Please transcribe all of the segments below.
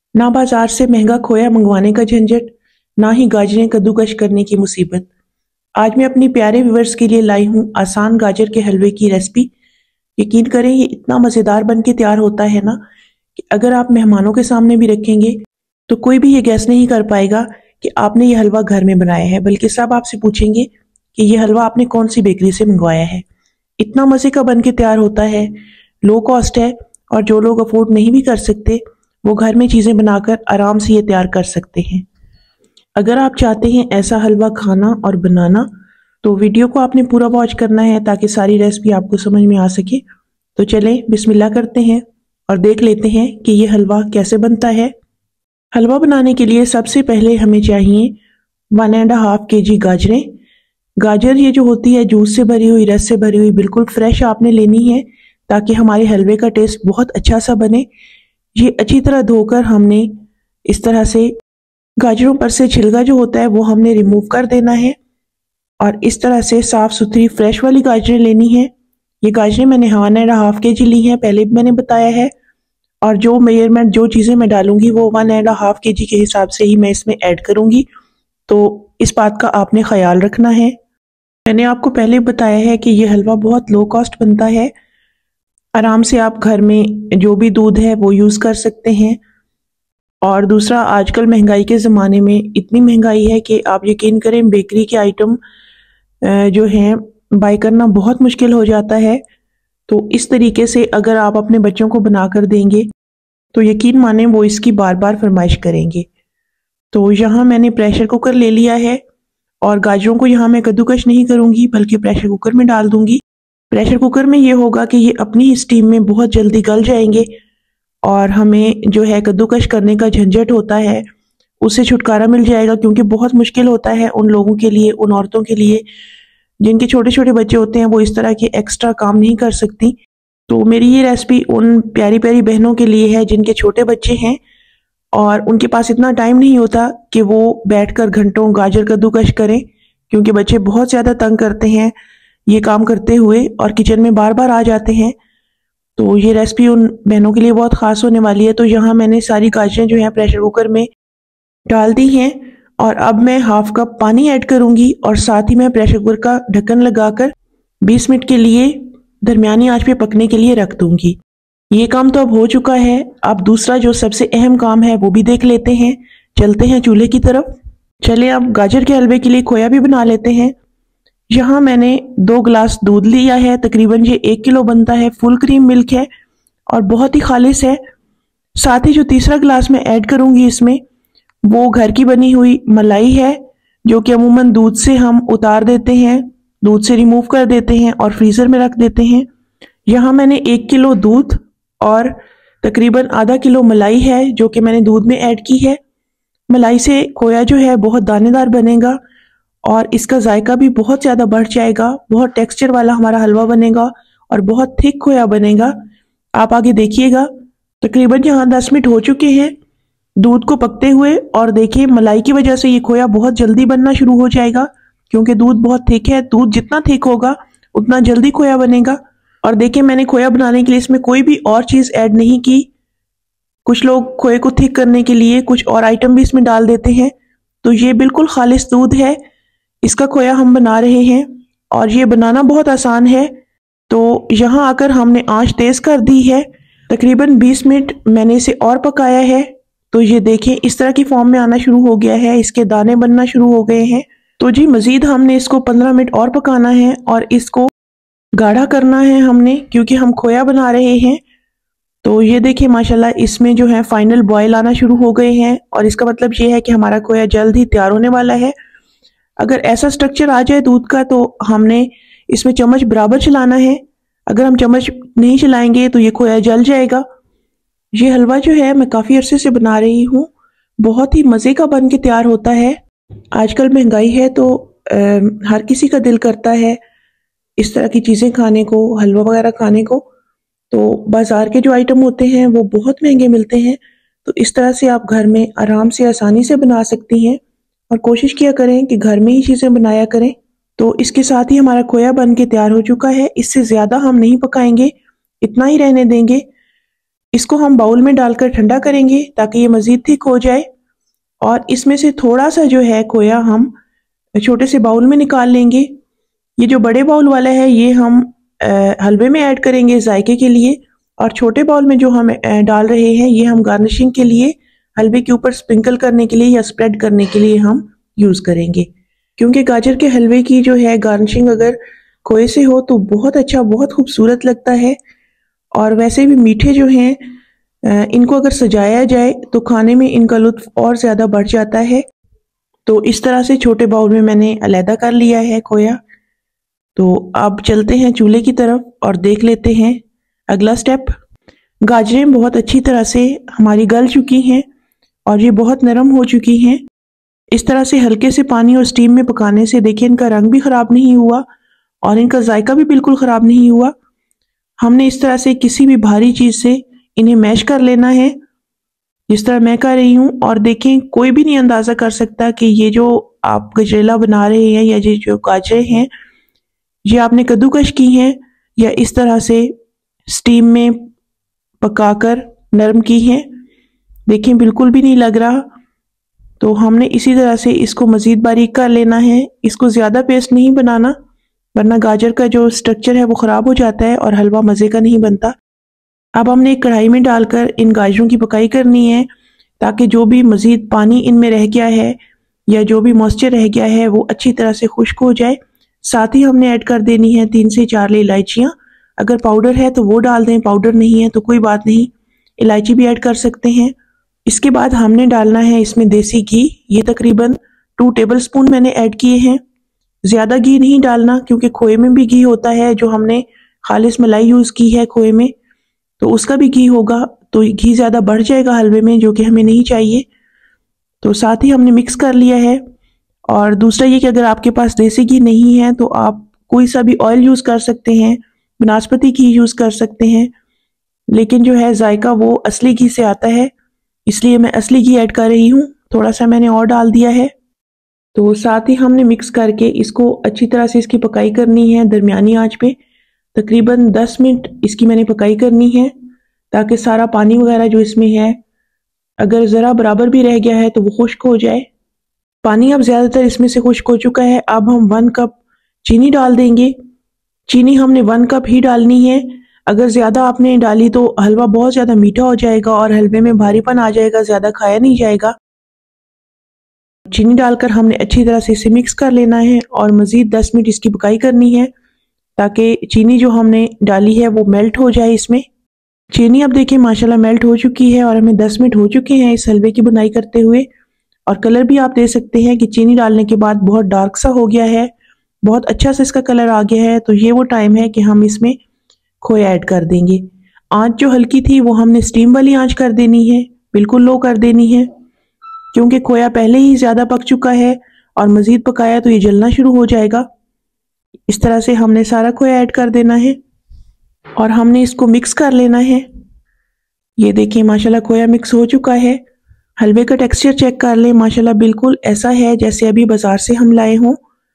ना बाजार से महंगा खोया मंगवाने का झंझट, ना ही गाजरें कद्दूकश करने की मुसीबत। आज मैं अपनी प्यारे व्यूअर्स के लिए लाई हूँ आसान गाजर के हलवे की रेसिपी। यकीन करें ये इतना मज़ेदार बन के तैयार होता है ना कि अगर आप मेहमानों के सामने भी रखेंगे तो कोई भी ये गैस नहीं कर पाएगा कि आपने ये हलवा घर में बनाया है, बल्कि सब आपसे पूछेंगे कि ये हलवा आपने कौन सी बेकरी से मंगवाया है। इतना मज़े का बन के तैयार होता है, लो कॉस्ट है, और जो लोग अफोर्ड नहीं भी कर सकते वो घर में चीज़ें बनाकर आराम से ये तैयार कर सकते हैं। अगर आप चाहते हैं ऐसा हलवा खाना और बनाना तो वीडियो को आपने पूरा वॉच करना है ताकि सारी रेसिपी आपको समझ में आ सके। तो चलें बिस्मिल्लाह करते हैं और देख लेते हैं कि ये हलवा कैसे बनता है। हलवा बनाने के लिए सबसे पहले हमें चाहिए 1.5 kg गाजरें। गाजर ये जो होती है जूस से भरी हुई, रस से भरी हुई, बिल्कुल फ्रेश आपने लेनी है ताकि हमारे हलवे का टेस्ट बहुत अच्छा सा बने। ये अच्छी तरह धोकर हमने इस तरह से गाजरों पर से छिलका जो होता है वो हमने रिमूव कर देना है और इस तरह से साफ सुथरी फ्रेश वाली गाजरें लेनी है। ये गाजरें मैंने 1.5 kg ली हैं, पहले भी मैंने बताया है, और जो मेजरमेंट जो चीज़ें मैं डालूंगी वो 1.5 kg के हिसाब से ही मैं इसमें ऐड करूंगी, तो इस बात का आपने ख्याल रखना है। मैंने आपको पहले बताया है कि ये हलवा बहुत लो कॉस्ट बनता है, आराम से आप घर में जो भी दूध है वो यूज़ कर सकते हैं। और दूसरा, आजकल महंगाई के ज़माने में इतनी महंगाई है कि आप यकीन करें बेकरी के आइटम जो हैं बाय करना बहुत मुश्किल हो जाता है। तो इस तरीके से अगर आप अपने बच्चों को बना कर देंगे तो यकीन माने वो इसकी बार बार फरमाइश करेंगे। तो यहाँ मैंने प्रेशर कुकर ले लिया है और गाजरों को यहाँ मैं कद्दूकश नहीं करूँगी बल्कि प्रेशर कुकर में डाल दूँगी। प्रेशर कुकर में ये होगा कि ये अपनी ही स्टीम में बहुत जल्दी गल जाएंगे और हमें जो है कद्दूकश करने का झंझट होता है उससे छुटकारा मिल जाएगा, क्योंकि बहुत मुश्किल होता है उन लोगों के लिए, उन औरतों के लिए जिनके छोटे छोटे बच्चे होते हैं, वो इस तरह के एक्स्ट्रा काम नहीं कर सकती। तो मेरी ये रेसिपी उन प्यारी प्यारी बहनों के लिए है जिनके छोटे बच्चे हैं और उनके पास इतना टाइम नहीं होता कि वो बैठकर घंटों गाजर कद्दूकश करें, क्योंकि बच्चे बहुत ज़्यादा तंग करते हैं ये काम करते हुए और किचन में बार बार आ जाते हैं। तो ये रेसिपी उन बहनों के लिए बहुत ख़ास होने वाली है। तो यहाँ मैंने सारी गाजरें जो हैं प्रेशर कुकर में डाल दी हैं और अब मैं 1/2 कप पानी ऐड करूँगी और साथ ही मैं प्रेशर कुकर का ढक्कन लगाकर 20 मिनट के लिए दरमियानी आंच पे पकने के लिए रख दूँगी। ये काम तो अब हो चुका है। अब दूसरा जो सबसे अहम काम है वो भी देख लेते हैं। चलते हैं चूल्हे की तरफ। चलिए अब गाजर के हलवे के लिए खोया भी बना लेते हैं। यहाँ मैंने 2 गिलास दूध लिया है, तकरीबन ये 1 किलो बनता है। फुल क्रीम मिल्क है और बहुत ही खालिश है। साथ ही जो तीसरा गिलास मैं ऐड करूँगी इसमें वो घर की बनी हुई मलाई है, जो कि अमूमन दूध से हम उतार देते हैं, दूध से रिमूव कर देते हैं और फ्रीज़र में रख देते हैं। यहाँ मैंने 1 किलो दूध और तकरीबन आधा किलो मलाई है जो कि मैंने दूध में ऐड की है। मलाई से खोया जो है बहुत दानेदार बनेगा और इसका जायका भी बहुत ज़्यादा बढ़ जाएगा। बहुत टेक्सचर वाला हमारा हलवा बनेगा और बहुत थिक खोया बनेगा। आप आगे देखिएगा। तकरीबन यहाँ 10 मिनट हो चुके हैं दूध को पकते हुए, और देखिए मलाई की वजह से ये खोया बहुत जल्दी बनना शुरू हो जाएगा, क्योंकि दूध बहुत थिक है। दूध जितना थिक होगा उतना जल्दी खोया बनेगा। और देखिए मैंने खोया बनाने के लिए इसमें कोई भी और चीज़ ऐड नहीं की। कुछ लोग खोए को थिक करने के लिए कुछ और आइटम भी इसमें डाल देते हैं। तो ये बिल्कुल खालिश दूध है, इसका खोया हम बना रहे हैं और ये बनाना बहुत आसान है। तो यहाँ आकर हमने आंच तेज़ कर दी है। तकरीबन 20 मिनट मैंने इसे और पकाया है। तो ये देखें इस तरह की फॉर्म में आना शुरू हो गया है, इसके दाने बनना शुरू हो गए हैं। तो जी मज़ीद हमने इसको 15 मिनट और पकाना है और इसको गाढ़ा करना है हमने, क्योंकि हम खोया बना रहे हैं। तो ये देखिए माशाल्लाह इसमें जो है फाइनल बॉयल आना शुरू हो गए हैं और इसका मतलब ये है कि हमारा खोया जल्द ही तैयार होने वाला है। अगर ऐसा स्ट्रक्चर आ जाए दूध का तो हमने इसमें चम्मच बराबर चलाना है। अगर हम चम्मच नहीं चलाएंगे तो ये खोया जल जाएगा। ये हलवा जो है मैं काफ़ी अरसे से बना रही हूँ, बहुत ही मज़े का बन के तैयार होता है। आजकल महंगाई है तो हर किसी का दिल करता है इस तरह की चीज़ें खाने को, हलवा वगैरह खाने को। तो बाज़ार के जो आइटम होते हैं वो बहुत महंगे मिलते हैं। तो इस तरह से आप घर में आराम से आसानी से बना सकती हैं और कोशिश किया करें कि घर में ही चीज़ें बनाया करें। तो इसके साथ ही हमारा खोया बन के तैयार हो चुका है। इससे ज़्यादा हम नहीं पकाएंगे, इतना ही रहने देंगे। इसको हम बाउल में डालकर ठंडा करेंगे ताकि ये मज़ीद थिक हो जाए। और इसमें से थोड़ा सा जो है खोया हम छोटे से बाउल में निकाल लेंगे। ये जो बड़े बाउल वाला है ये हम हलवे में ऐड करेंगे जायके के लिए, और छोटे बाउल में जो हम डाल रहे हैं ये हम गार्निशिंग के लिए, हलवे के ऊपर स्प्रिंकल करने के लिए या स्प्रेड करने के लिए हम यूज़ करेंगे। क्योंकि गाजर के हलवे की जो है गार्निशिंग अगर खोए से हो तो बहुत अच्छा, बहुत खूबसूरत लगता है। और वैसे भी मीठे जो हैं इनको अगर सजाया जाए तो खाने में इनका लुत्फ और ज़्यादा बढ़ जाता है। तो इस तरह से छोटे बाउल में मैंने अलहदा कर लिया है खोया। तो अब चलते हैं चूल्हे की तरफ और देख लेते हैं अगला स्टेप। गाजरें बहुत अच्छी तरह से हमारी गल चुकी हैं और ये बहुत नरम हो चुकी हैं। इस तरह से हल्के से पानी और स्टीम में पकाने से देखिए इनका रंग भी ख़राब नहीं हुआ और इनका जायका भी बिल्कुल ख़राब नहीं हुआ। हमने इस तरह से किसी भी भारी चीज़ से इन्हें मैश कर लेना है, जिस तरह मैं कर रही हूँ। और देखें कोई भी नहीं अंदाज़ा कर सकता कि ये जो आप गजरेला बना रहे हैं या ये जो गाजरें हैं ये आपने कद्दूकश की हैं या इस तरह से स्टीम में पकाकर नरम की हैं। देखें बिल्कुल भी नहीं लग रहा। तो हमने इसी तरह से इसको मज़ीद बारीक कर लेना है। इसको ज़्यादा पेस्ट नहीं बनाना वरना गाजर का जो स्ट्रक्चर है वो ख़राब हो जाता है और हलवा मज़े का नहीं बनता। अब हमने एक कढ़ाई में डालकर इन गाजरों की पकाई करनी है ताकि जो भी मज़ीद पानी इनमें रह गया है या जो भी मॉइस्चर रह गया है वो अच्छी तरह से खुश्क हो जाए। साथ ही हमने ऐड कर देनी है 3 से 4 इलायचियाँ। अगर पाउडर है तो वो डाल दें, पाउडर नहीं है तो कोई बात नहीं, इलायची भी ऐड कर सकते हैं। इसके बाद हमने डालना है इसमें देसी घी। ये तकरीबन 2 टेबलस्पून मैंने ऐड किए हैं। ज़्यादा घी नहीं डालना क्योंकि खोए में भी घी होता है, जो हमने खालिस मलाई यूज़ की है खोए में तो उसका भी घी होगा, तो घी ज़्यादा बढ़ जाएगा हलवे में, जो कि हमें नहीं चाहिए। तो साथ ही हमने मिक्स कर लिया है। और दूसरा ये कि अगर आपके पास देसी घी नहीं है तो आप कोई सा भी ऑयल यूज़ कर सकते हैं, बनास्पति घी यूज़ कर सकते हैं, लेकिन जो है जायका वो असली घी से आता है, इसलिए मैं असली घी ऐड कर रही हूँ। थोड़ा सा मैंने और डाल दिया है। तो साथ ही हमने मिक्स करके इसको अच्छी तरह से इसकी पकाई करनी है दरमियानी आंच पे। तकरीबन 10 मिनट इसकी मैंने पकाई करनी है ताकि सारा पानी वगैरह जो इसमें है अगर ज़रा बराबर भी रह गया है तो वो खुश्क हो जाए। पानी अब ज़्यादातर इसमें से खुश्क हो चुका है। अब हम 1 कप चीनी डाल देंगे। चीनी हमने 1 कप ही डालनी है। अगर ज़्यादा आपने डाली तो हलवा बहुत ज़्यादा मीठा हो जाएगा और हलवे में भारीपन आ जाएगा, ज़्यादा खाया नहीं जाएगा। चीनी डालकर हमने अच्छी तरह से इसे मिक्स कर लेना है और मज़ीद 10 मिनट इसकी पकाई करनी है ताकि चीनी जो हमने डाली है वो मेल्ट हो जाए इसमें। चीनी अब देखिए माशाल्लाह मेल्ट हो चुकी है और हमें 10 मिनट हो चुके हैं इस हलवे की बुनाई करते हुए। और कलर भी आप दे सकते हैं कि चीनी डालने के बाद बहुत डार्क सा हो गया है, बहुत अच्छा सा इसका कलर आ गया है। तो ये वो टाइम है कि हम इसमें खोया ऐड कर देंगे। आंच जो हल्की थी वो हमने स्टीम वाली आंच कर देनी है, बिल्कुल लो कर देनी है, क्योंकि खोया पहले ही ज़्यादा पक चुका है और मज़ीद पकाया तो ये जलना शुरू हो जाएगा। इस तरह से हमने सारा खोया ऐड कर देना है और हमने इसको मिक्स कर लेना है। ये देखिए माशाल्लाह खोया मिक्स हो चुका है। हलवे का टेक्सचर चेक कर लें, माशाल्लाह बिल्कुल ऐसा है जैसे अभी बाज़ार से हम लाए हों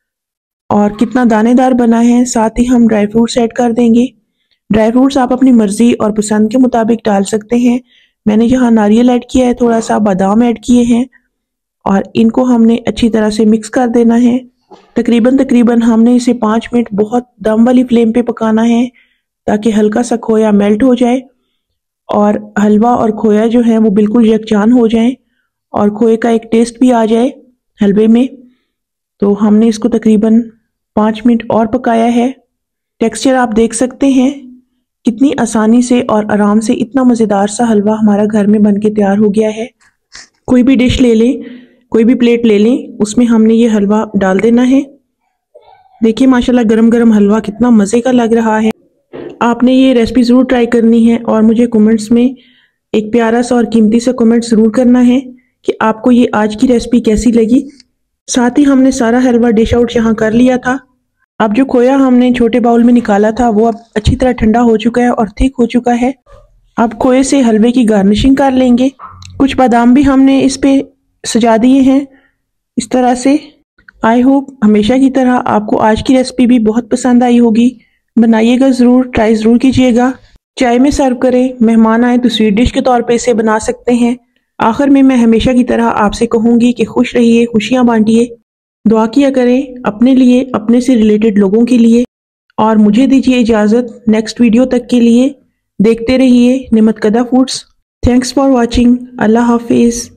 और कितना दानेदार बना है। साथ ही हम ड्राई फ्रूट्स ऐड कर देंगे। ड्राई फ्रूट्स आप अपनी मर्ज़ी और पसंद के मुताबिक डाल सकते हैं। मैंने यहाँ नारियल ऐड किया है, थोड़ा सा बादाम ऐड किए हैं और इनको हमने अच्छी तरह से मिक्स कर देना है। तकरीबन हमने इसे 5 मिनट बहुत दम वाली फ्लेम पे पकाना है ताकि हल्का सा खोया मेल्ट हो जाए और हलवा और खोया जो है वो बिल्कुल यकजान हो जाए और खोए का एक टेस्ट भी आ जाए हलवे में। तो हमने इसको तकरीबन 5 मिनट और पकाया है। टेक्सचर आप देख सकते हैं कितनी आसानी से और आराम से इतना मज़ेदार सा हलवा हमारा घर में बनके तैयार हो गया है। कोई भी डिश ले लें, कोई भी प्लेट ले लें, उसमें हमने ये हलवा डाल देना है। देखिए माशाल्लाह गरम गरम हलवा कितना मज़े का लग रहा है। आपने ये रेसिपी ज़रूर ट्राई करनी है और मुझे कमेंट्स में एक प्यारा सा और कीमती सा कमेंट ज़रूर करना है कि आपको ये आज की रेसिपी कैसी लगी। साथ ही हमने सारा हलवा डिश आउट यहाँ कर लिया था। अब जो खोया हमने छोटे बाउल में निकाला था वो अब अच्छी तरह ठंडा हो चुका है और थिक हो चुका है। अब खोए से हलवे की गार्निशिंग कर लेंगे। कुछ बादाम भी हमने इस पे सजा दिए हैं इस तरह से। आई होप हमेशा की तरह आपको आज की रेसिपी भी बहुत पसंद आई होगी। बनाइएगा ज़रूर, ट्राई ज़रूर कीजिएगा। चाय में सर्व करें, मेहमान आए तो स्वीट डिश के तौर पे इसे बना सकते हैं। आखिर में मैं हमेशा की तरह आपसे कहूंगी कि खुश रहिए, खुशियां बांटिए, दुआ किया करें अपने लिए, अपने से रिलेटेड लोगों के लिए। और मुझे दीजिए इजाज़त, नेक्स्ट वीडियो तक के लिए देखते रहिए Nimat Kada foods. Thanks for watching. अल्लाह हाफिज़।